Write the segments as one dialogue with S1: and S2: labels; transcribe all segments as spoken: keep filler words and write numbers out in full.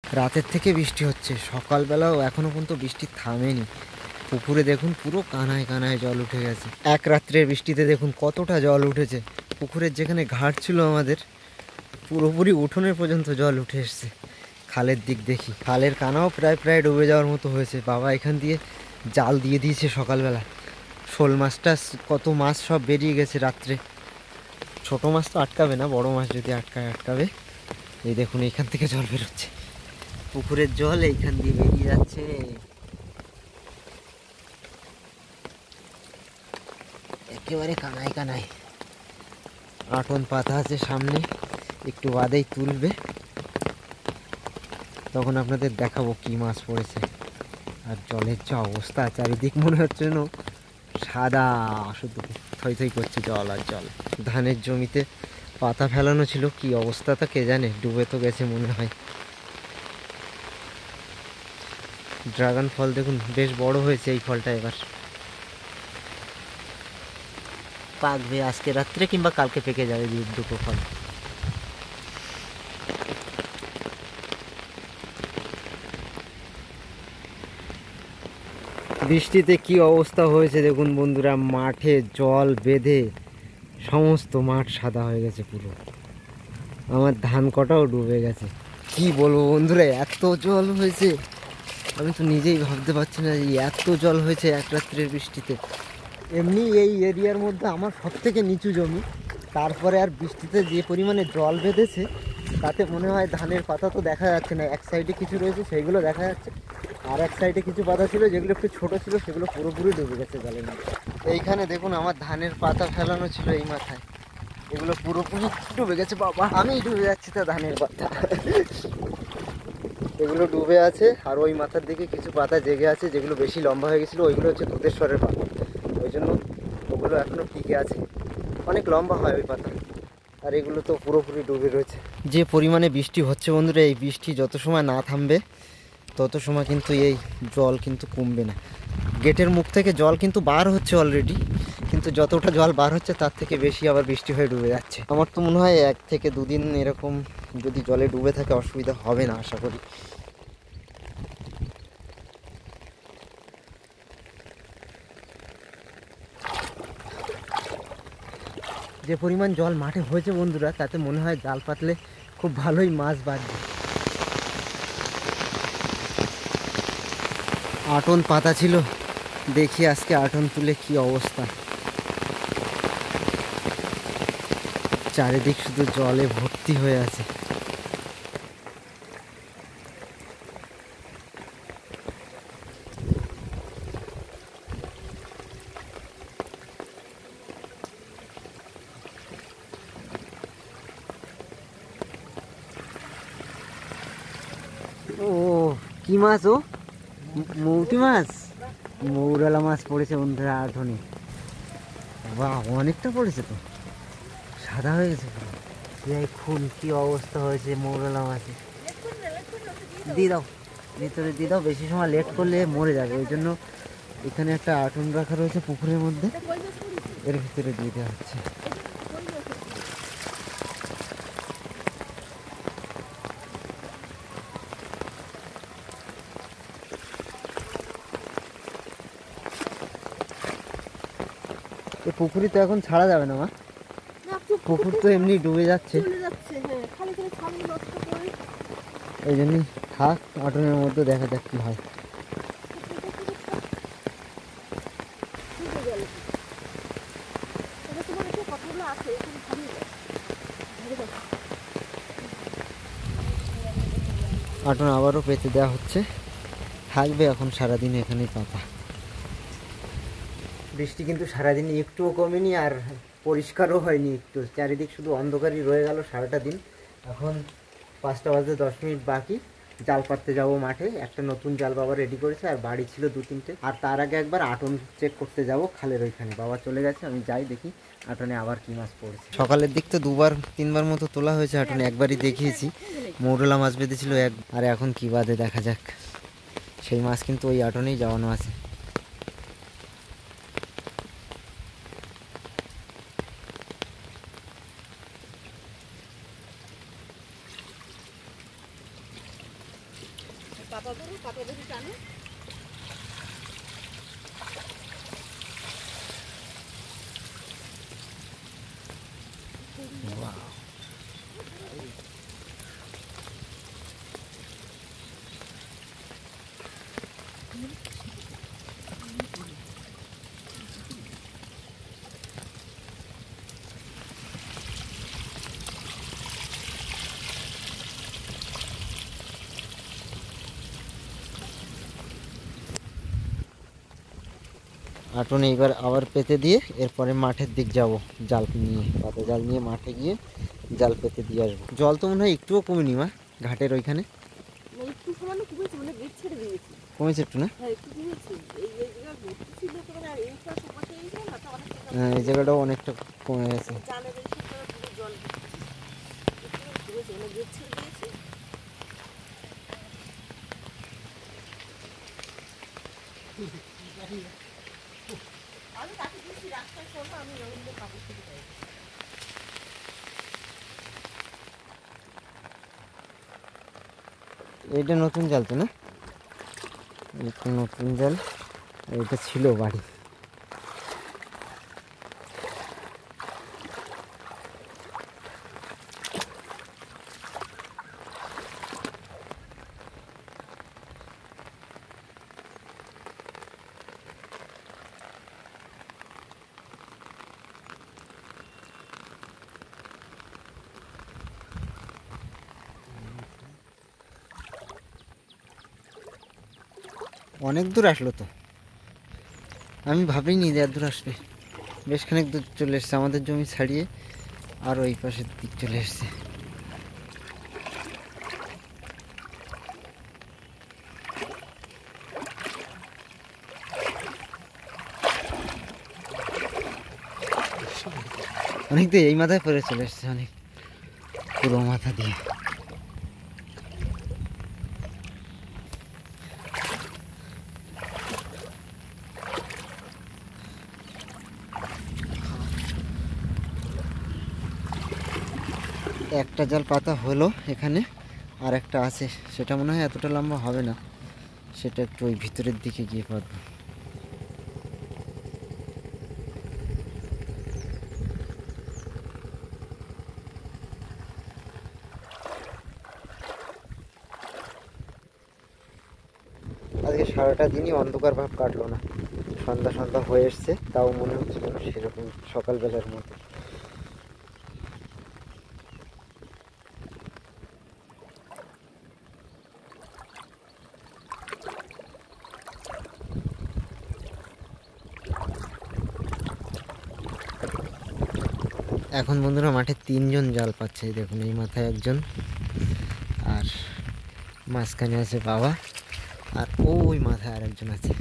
S1: রাতের থেকে বৃষ্টি হচ্ছে, সকালবেলাও এখনো পর্যন্ত বৃষ্টি থামেনি। পুকুরে দেখুন পুরো কানায় কানায় জল উঠে গেছে। এক রাত্রের বৃষ্টিতে দেখুন কতটা জল উঠেছে। পুকুরের যেখানে ঘাট ছিল আমাদের, পুরোপুরি উঠোনের পর্যন্ত জল উঠে এসছে। খালের দিক দেখি, খালের কানাও প্রায় প্রায় ডুবে যাওয়ার মতো হয়েছে। বাবা এখান দিয়ে জাল দিয়ে দিয়েছে সকালবেলা। শোল মাছটা, কত মাছ সব বেরিয়ে গেছে রাত্রে। ছোট মাছ তো আটকাবে না, বড় মাছ যদি আটকায় আটকাবে। এই দেখুন এইখান থেকে জল বেরোচ্ছে, পুকুরের জল এইখান দিয়ে বেরিয়ে যাচ্ছে। একেবারে কানায় কানায়। আটন পাতা আছে সামনে, একটু বাদেই তুলবে, তখন আপনাদের দেখাবো কি মাছ পড়েছে। আর জলের যা অবস্থা, চারিদিক মনে হচ্ছে যেন সাদা, শুধু থই থই করছে জল আর জল। ধানের জমিতে পাতা ফেলানো ছিল, কি অবস্থাটা কে জানে, ডুবে তো গেছে মনে হয়। ড্রাগন ফল দেখুন বেশ বড় হয়েছে এই ফলটা, এবার পাকবে আজকে রাত্রে কিংবা কালকে পেকে যাবে দুটো ফল। বৃষ্টিতে কি অবস্থা হয়েছে দেখুন বন্ধুরা, মাঠে জল বেঁধে সমস্ত মাঠ সাদা হয়ে গেছে পুরো। আমার ধান কটাও ডুবে গেছে। কি বলবো বন্ধুরা, এত জল হয়েছে আমি তো নিজেই ভাবতে পারছি না যে এত জল হয়েছে এক রাত্রের বৃষ্টিতে। এমনি এই এরিয়ার মধ্যে আমার সব থেকে নিচু জমি, তারপরে আর বৃষ্টিতে যে পরিমাণে জল বেঁধেছে তাতে মনে হয় ধানের পাতা তো দেখা যাচ্ছে না। এক সাইডে কিছু রয়েছে সেইগুলো দেখা যাচ্ছে, আর এক সাইডে কিছু পাতা ছিল যেগুলো একটু ছোট ছিল সেগুলো পুরোপুরি ডুবে গেছে জলের মধ্যে। এইখানে দেখুন আমার ধানের পাতা ফেলানো ছিল এই মাথায়, এগুলো পুরোপুরি ডুবে গেছে। বাবা আমি ডুবে যাচ্ছি তো ধানের পাতা, এগুলো ডুবে আছে। আর ওই মাথার দিকে কিছু পাতা জেগে আছে যেগুলো বেশি লম্বা হয়ে গেছিলো, ওইগুলো হচ্ছে দুধেশ্বরের পাতা, ওই জন্য ওগুলো এখনও টিকে আছে, অনেক লম্বা হয় ওই পাতা। আর এগুলো তো পুরোপুরি ডুবে রয়েছে। যে পরিমাণে বৃষ্টি হচ্ছে বন্ধুরা, এই বৃষ্টি যত সময় না থামবে তত সময় কিন্তু এই জল কিন্তু কমবে না। গেটের মুখ থেকে জল কিন্তু বার হচ্ছে অলরেডি, কিন্তু যতটা জল বার হচ্ছে তার থেকে বেশি আবার বৃষ্টি হয়ে ডুবে যাচ্ছে। আমার তো মনে হয় এক থেকে দুদিন এরকম যদি জলে ডুবে থাকে অসুবিধা হবে না আশা করি। যে পরিমাণ জল মাঠে হয়েছে বন্ধুরা, তাতে মনে হয় জাল পাতলে খুব ভালোই মাছ বাঁধবে। আটন পাতা ছিল, দেখি আজকে আটন তুলে কি অবস্থা। চারিদিক শুধু জলে ভর্তি হয়ে আছে। ও কি মাছ? ও মৌটি মাছ, মৌরালা মাছ পড়েছে বন্ধুরা আটনে। বাহ অনেকটা পড়েছে তো, সাদা হয়ে গেছে পুরো। খুন কি অবস্থা হয়েছে মৌরালা মাছে। দিয়ে দাও ভিতরে, দিয়ে দাও, বেশি সময় লেট করলে মরে যাবে, ওই জন্য এখানে একটা আটন রাখা রয়েছে পুকুরের মধ্যে, এর ভিতরে দিয়ে দেওয়া হচ্ছে। এই পুকুরি তো এখন ছাড়া যাবে না মা, পুকুর তো এমনি ডুবে যাচ্ছে, এই জন্যই থাক আটনের মধ্যে, দেখা যাক কি হয়। আটন আবারও পেতে দেওয়া হচ্ছে, থাকবে এখন সারাদিন এখানেই পাতা। বৃষ্টি কিন্তু সারাদিন একটুও কমেনি, আর পরিষ্কারও হয়নি একটু, চারিদিক শুধু অন্ধকারই রয়ে গেল সারাটা দিন। এখন পাঁচটা বাজতে দশ মিনিট বাকি, জাল পাততে যাবো মাঠে। একটা নতুন জাল বাবা রেডি করেছে, আর বাড়ি ছিল দু তিনটে। আর তার আগে একবার আটন চেক করতে যাব খালের ওইখানে, বাবা চলে গেছে, আমি যাই দেখি আটনে আবার কি মাছ পড়েছে। সকালের দিক তো দুবার তিনবার মতো তোলা হয়েছে আটনে, একবারই দেখিয়েছি মৌরলা মাছ বেঁধেছিল এক, আর এখন কি বাদে দেখা যাক। সেই মাছ কিন্তু ওই আটনেই যাওয়ানো আছে।
S2: পাতা ধরে পাতা ধরে টানে।
S1: আটন এইবার আবার পেতে দিয়ে এরপরে মাঠের দিক যাব জাল নিয়ে, পাতা জাল নিয়ে মাঠে গিয়ে জাল পেতে দিয়ে আসবো। জল তো মনে হয় একটুও কমেনি মা ঘাটের ওইখানে? কমেছে একটু না? হ্যাঁ এই জায়গাটাও অনেকটা কমে গেছে। এইটা নতুন জাল তো না? এটা নতুন জাল, এটা ছিল বাড়ি। অনেক দূর আসলো তো, আমি ভাবিনি যে এত দূর আসবে। বেশ খানিক দূর চলে এসছে, আমাদের জমি ছাড়িয়ে আর ওই পাশের দিক চলে এসছে। অনেক তো এই মাথায় পরে চলে এসছে, অনেক পুরো মাথা দিয়ে। একটা জাল পাতা হলো এখানে, আর একটা আছে, সেটা মনে হয় এতটা লম্বা হবে না, সেটা একটু ওই ভিতরের দিকে গিয়ে পাতবো। আজকে সারাটা দিনই অন্ধকার ভাব কাটলো না, সন্ধ্যা সন্ধ্যা হয়ে এসছে, তাও মনে হচ্ছে যেন সেরকম সকালবেলার মতো। এখন বন্ধুরা মাঠে তিনজন জাল পাচ্ছে, এই দেখুন এই মাথায় একজন, আর মাঝখানে আছে বাবা, আর ওই মাথায় আর একজন আছে।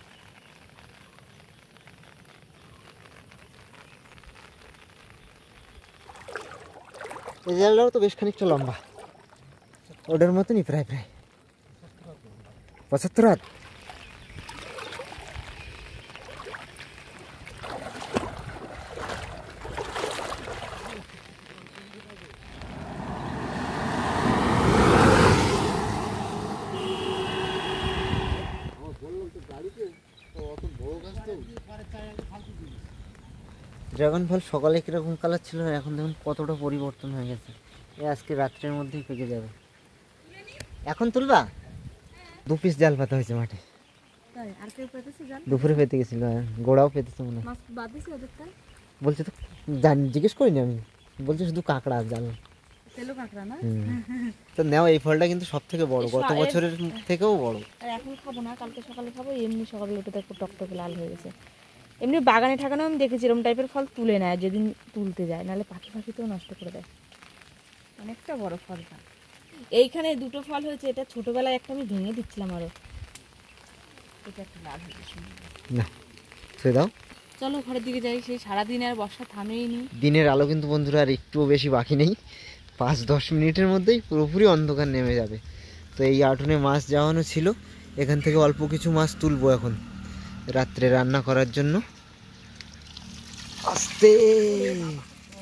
S1: এই জালটাও তো বেশ খানিকটা লম্বা, ওটার মতনই প্রায় প্রায় পঁচাত্তর হাত। ড্রাগন ফল সকালে কিরকম কালার ছিল, এখন দেখুন কতটা পরিবর্তন হয়ে গেছে। এই আজকে রাত্রের মধ্যেই পেকে যাবে। এখন তুলবা? দু পিস জাল পাতা হয়েছে মাঠে, দুপুরে পেতে গেছিল, গোড়াও পেতেছে মনে হয়। বলছে তো জানি, জিজ্ঞেস করিনি আমি, বলছে শুধু কাঁকড়া জাল। তো নাও, এই ফলটা কিন্তু সব থেকে বড়, গত বছরের থেকেও বড়।
S2: এখন খাবো না, কালকে সকালে খাবো। এমনি সকালে উঠে দেখো টকটকে লাল হয়ে গেছে। এমনি বাগানে ঠাকানো আমি দেখেছি এরকম টাইপের ফল তুলে নেয় যেদিন তুলতে যায়, নাহলে পাখি পাখিতেও নষ্ট করে দেয়। অনেকটা বড় ফলটা। এইখানে দুটো ফল হয়েছে, এটা ছোটবেলায় একটা আমি ভেঙে দিচ্ছিলাম আরো, এটা একটু লাল হয়েছে না।
S1: ছেড়ে দাও,
S2: চলো ঘরের দিকে যাই। সেই সারাদিন আর বর্ষা থামেই নি।
S1: দিনের আলো কিন্তু বন্ধুরা আর একটুও বেশি বাকি নেই, পাঁচ দশ মিনিটের মধ্যেই পুরোপুরি অন্ধকার নেমে যাবে। তো এই আটনে মাছ যাওয়ানো ছিল, এখান থেকে অল্প কিছু মাছ তুলবো এখন রাত্রে রান্না করার জন্য। আস্তে,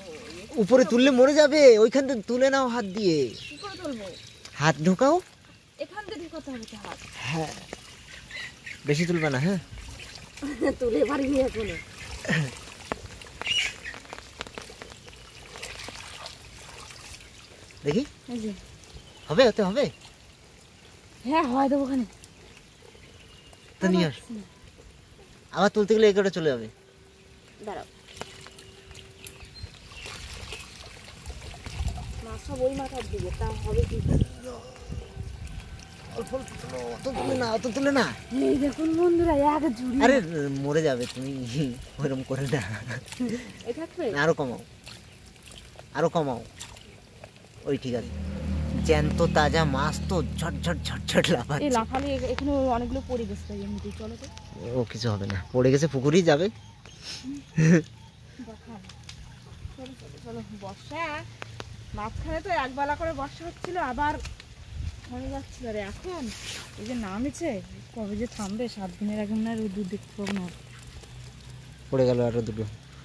S1: উপরে তুললে মরে যাবে, ওইখান থেকে তুলে নাও হাত দিয়ে, হাত ঢোকাও।
S2: এখান থেকে ঢুকাতে হবে তো হাত।
S1: হ্যাঁ, বেশি তুলবে না। হ্যাঁ,
S2: তুলে পারিনি এখনো।
S1: দেখি
S2: এই যে
S1: হবে, ওতে হবে
S2: হ্যাঁ হয় দেবো ওখানে।
S1: তো নিয়ে আস। আবার তুলতে গেলে এগারোটা চলে যাবে।
S2: দাঁড়াও, মাছ সব ওই মাথার দিকে, তা হবে কি?
S1: অল্প অল্প তুলো, অত তুলে না, অত তুলে না।
S2: এই দেখুন বন্ধুরা, এক ঝুড়ি।
S1: আরে মরে যাবে তুমি, ওইরকম করে না।
S2: এই থাকবে।
S1: আরো কমাও, আরো কমাও। ওই ঠিক আছে। জ্যান্ত তাজা মাছ তো ঝটঝট ঝটঝট
S2: এই
S1: লাফাচ্ছে।
S2: লাফালে এখানে অনেকগুলো পড়ে গেছে, তাই এমনিতেই। চলো তো।
S1: ও কিছু হবে না, পড়ে গেছে পুকুরেই যাবে।
S2: দেখাও। চলো চলো চলো। বর্ষা মাঝখানে তো একবেলা করে বর্ষা হচ্ছিল, আবার হয়ে যাচ্ছিল। আর এখন এই যে নামেছে, কবে যে থামবে? সাত দিনের আগে মনে হয় রোদ্দুর দেখতে পাবো না।
S1: পড়ে গেল আরো দুটো।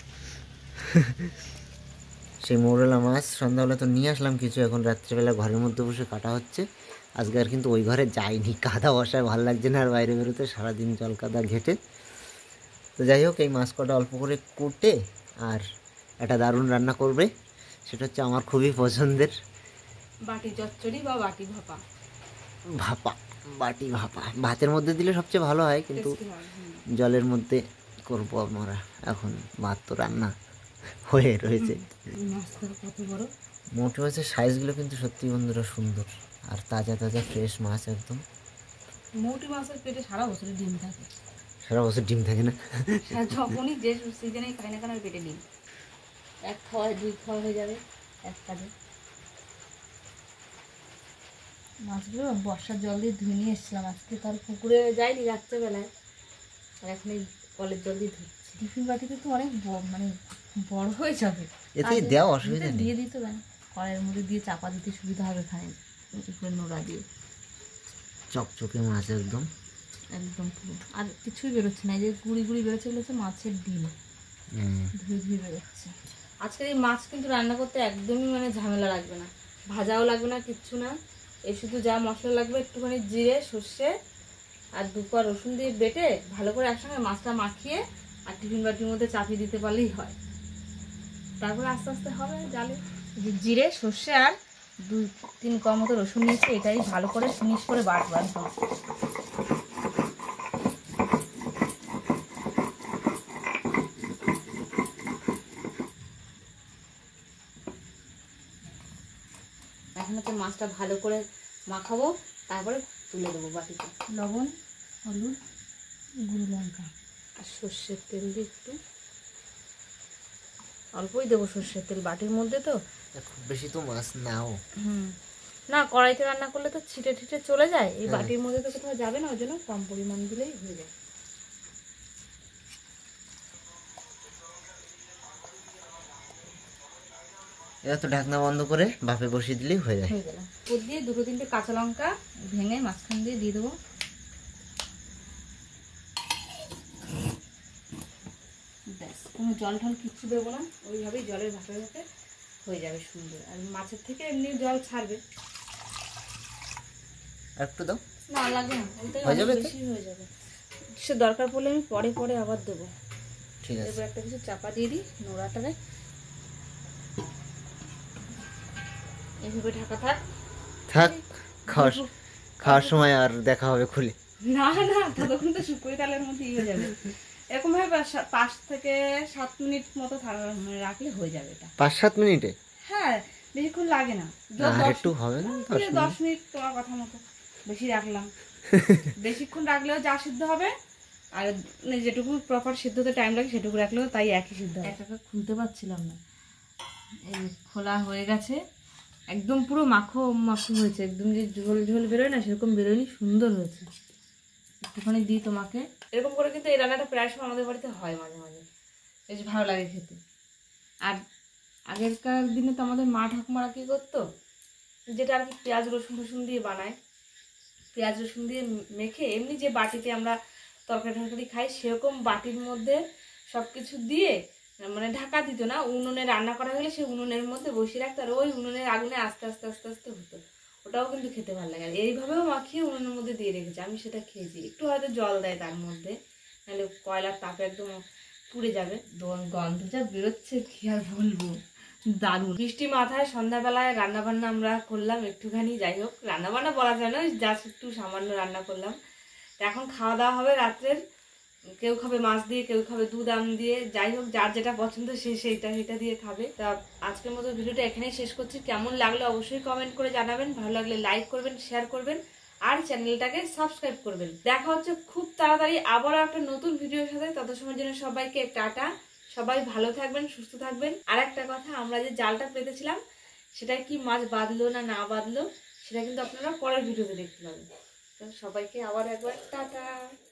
S1: সেই মোরলা মাছ সন্ধ্যাবেলা তো নিয়ে আসলাম কিছু, এখন রাত্রেবেলা ঘরের মধ্যে বসে কাটা হচ্ছে। আজকে আর কিন্তু ওই ঘরে যাইনি, কাদা বসায় ভালো লাগছে না আর বাইরে বেরোতে, সারাদিন জল কাদা ঘেটে। তো যাই হোক, এই মাছ কটা অল্প করে কুটে আর একটা দারুণ রান্না করবে, সেটা হচ্ছে আমার খুবই পছন্দের
S2: বাটি চচ্চড়ি বা বাটি ভাপা।
S1: ভাপা। বাটি ভাপা ভাতের মধ্যে দিলে সবচেয়ে ভালো হয়, কিন্তু জলের মধ্যে করবো আমরা এখন। ভাত তো রান্না হয়ে রয়েছে।
S2: মাছটা কত বড়!
S1: মোটে মাছের সাইজগুলো কিন্তু সত্যি বন্ধুরা সুন্দর, আর তাজা তাজা ফ্রেশ মাছ একদম।
S2: মৌটি মাছের পেটে সারা বছর ডিম থাকে।
S1: সারা বছর ডিম থাকে না?
S2: যখনই যে সিজনেই খাই না কেন, পেটে ডিম। এক খাওয়ায় দুই খাওয়া হয়ে যাবে এক কাজে। মাছগুলো বর্ষার জল দিয়ে ধুয়ে নিয়ে এসেছিলাম আজকে, তার পুকুরে যাইনি রাত্রেবেলায়, আর এখন এই কলের জল দিয়ে ধুচ্ছি। টিফিন বাটিতে তো অনেক মানে বড় হয়ে যাবে,
S1: এতে দেওয়া অসুবিধা নেই।
S2: দিয়ে দিতে দেন, কড়াইয়ের মধ্যে দিয়ে চাপা দিতে সুবিধা হবে, খায় উপরে নোড়া দিয়ে।
S1: চকচকে মাছ একদম,
S2: একদম পুরো আর কিছুই বেরোচ্ছে না। এই যে গুড়ি গুড়ি বেরোচ্ছে, এগুলো হচ্ছে মাছের ডিম, ধুয়ে ধুয়ে বেরোচ্ছে। আজকের এই মাছ কিন্তু রান্না করতে একদমই মানে ঝামেলা লাগবে না, ভাজাও লাগবে না, কিচ্ছু না। এই শুধু যা মশলা লাগবে, একটুখানি জিরে, সর্ষে আর দু কোয়া রসুন দিয়ে বেটে ভালো করে একসঙ্গে মাছটা মাখিয়ে আর টিফিন বাটির মধ্যে চাপিয়ে দিতে পারলেই হয়। তারপরে আস্তে আস্তে হবে জালে। জিরে, সর্ষে আর দুই তিন কোয়া মতো রসুন নিয়েছি, এটাই ভালো করে ফিনিশ করে বাটবো একদম। এখন হচ্ছে মাছটা ভালো করে মাখাবো, তারপরে তুলে দেবো বাটিতে। লবণ, হলুদ, গুঁড়ো লঙ্কা আর সর্ষের তেল দিয়ে একটু অল্পই দেবো সর্ষের তেল বাটির মধ্যে তো।
S1: খুব বেশি তো মাছ নাও।
S2: হুম, না কড়াইতে রান্না করলে তো ছিটে ঠিটে চলে যায়, এই বাটির মধ্যে তো কোথাও যাবে না, ওই জন্য কম পরিমাণ দিলেই হয়ে যায়।
S1: এবার তো ঢাকনা বন্ধ করে ভাপে বসিয়ে দিলেই হয়ে যায়।
S2: হয়ে গেল। উপর দিয়ে দুটো তিনটে কাঁচা লঙ্কা ভেঙে মাঝখান দিয়ে দিয়ে দেবো। ব্যাস, কোনো জল ঢল কিচ্ছু দেবো না, ওইভাবেই জলের ভাপে ভাপে হয়ে যাবে সুন্দর। আর মাছের থেকে এমনি জল ছাড়বে।
S1: আর একটু দাও।
S2: না লাগবে না, ওইটাই
S1: হয়ে যাবে তো?
S2: বেশি হয়ে যাবে। সে দরকার পড়লে আমি পরে পরে আবার দেবো।
S1: ঠিক আছে।
S2: এবার একটা কিছু চাপা দিয়ে দিই নোড়াটারে, এইভাবে ঢাকা থাক।
S1: থাক, খাওয়ার খাওয়ার সময় আর দেখা হবে খুলে।
S2: না না, ততক্ষণ তো শুকোই তালের মধ্যে ইয়ে হয়ে যাবে। এরকম ভাবে পাঁচ- পাঁচ থেকে সাত মিনিট মতো থাকা- মানে রাখলে হয়ে যাবে এটা।
S1: পাঁচ সাত মিনিটে?
S2: হ্যাঁ, বেশিক্ষণ লাগে না।
S1: আর
S2: দশ-
S1: একটু হবে না? দশ
S2: এই
S1: মিনিট?
S2: দশ মিনিট তোমার কথা মতো বেশি রাখলাম। বেশিক্ষণ রাখলেও যা সিদ্ধ হবে, আর মানে যেটুকু প্রপার সিদ্ধ হতে টাইম লাগে সেটুকু রাখলেও তাই একই সিদ্ধ হবে। একা একা খুলতে পারছিলাম না, এই খোলা হয়ে গেছে, একদম পুরো মাখো মাখো হয়েছে, একদম যে ঝোল ঝোল বেরোয় না সেরকম বেরোয়নি, সুন্দর হয়েছে। একটুখানি দিই তোমাকে। এরকম করে কিন্তু এই রান্নাটা প্রায় সময় আমাদের বাড়িতে হয় মাঝে মাঝে, বেশ ভালো লাগে খেতে। আর আগেরকার দিনে তো আমাদের মা ঠাকুমারা কী করতো, যেটা আর কি পেঁয়াজ রসুন রসুন দিয়ে বানায়, পেঁয়াজ রসুন দিয়ে মেখে এমনি যে বাটিতে আমরা তরকারি টরকারি খাই, সেরকম বাটির মধ্যে সব কিছু দিয়ে মানে ঢাকা দিত না, উনুনে রান্না করা হলে সেই উনুনের মধ্যে বসিয়ে রাখতো, আর ওই উনুনের আগুনে আস্তে আস্তে আস্তে আস্তে হতো। ওটা ওটাও কিন্তু খেতে ভালো লাগে। আর এইভাবেও মাখিয়ে উনুনের মধ্যে দিয়ে রেখেছি, আমি সেটা খেয়েছি। একটু হয়তো জল দেয় তার মধ্যে, নাহলে কয়লার তাপে একদম পুড়ে যাবে। গন্ধ যা বেরোচ্ছে কি আর বলবো, দারুণ। বৃষ্টি মাথায় সন্ধ্যাবেলায় রান্না বান্না আমরা করলাম একটুখানি, যাই হোক রান্না বান্না বলা যায় না, জাস্ট একটু সামান্য রান্না করলাম। এখন খাওয়া দাওয়া হবে রাত্রের, কেউ খাবে মাছ দিয়ে, কেউ খাবে দুধ আম দিয়ে, যাই হোক যার যেটা পছন্দ সে সেইটা সেটা দিয়ে খাবে। তা আজকের মতো ভিডিওটা এখানেই শেষ করছি। কেমন লাগলো অবশ্যই কমেন্ট করে জানাবেন, ভালো লাগলে লাইক করবেন, শেয়ার করবেন আর চ্যানেলটাকে সাবস্ক্রাইব করবেন। দেখা হচ্ছে খুব তাড়াতাড়ি আবারও একটা নতুন ভিডিওর সাথে। তত সময়ের জন্য সবাইকে টাটা, সবাই ভালো থাকবেন, সুস্থ থাকবেন। আর একটা কথা, আমরা যে জালটা পেতেছিলাম সেটা কি মাছ বাঁধলো না না বাঁধলো সেটা কিন্তু আপনারা পরের ভিডিওতে দেখতে পাবেন। তো সবাইকে আবার একবার টাটা।